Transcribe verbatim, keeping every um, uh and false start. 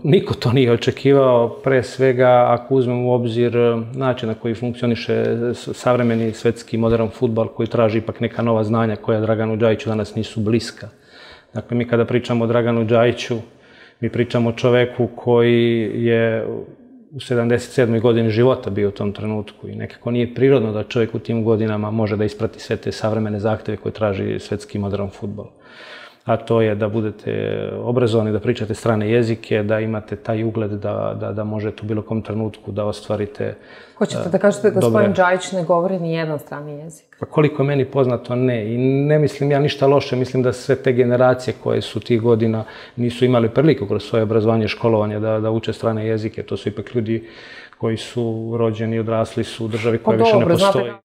niko to nije očekivao, pre svega ako uzmemo u obzir način na koji funkcioniše savremeni svetski modern fudbal koji traži ipak neka nova znanja koja Draganu Džajiću danas nisu bliska. Dakle, mi kada pričamo o Draganu Džajiću, mi pričamo o čoveku koji je u sedamdeset sedmoj godini života bio u tom trenutku i nekako nije prirodno da čovjek u tim godinama može da isprati sve te savremene zahteve koje traži svetski modern fudbal. A to je da budete obrazovani, da pričate strane jezike, da imate taj ugled da možete u bilo kom trenutku da ostvarite... Hoćete da kažete da gospodin Džajić ne govori ni jedan strani jezik? Pa koliko je meni poznato, ne. I ne mislim ja ništa loše. Mislim da sve te generacije koje su tih godina nisu imali priliku kroz svoje obrazovanje i školovanje da uče strane jezike. To su ipak ljudi koji su rođeni i odrasli su u državi koja više ne postoji.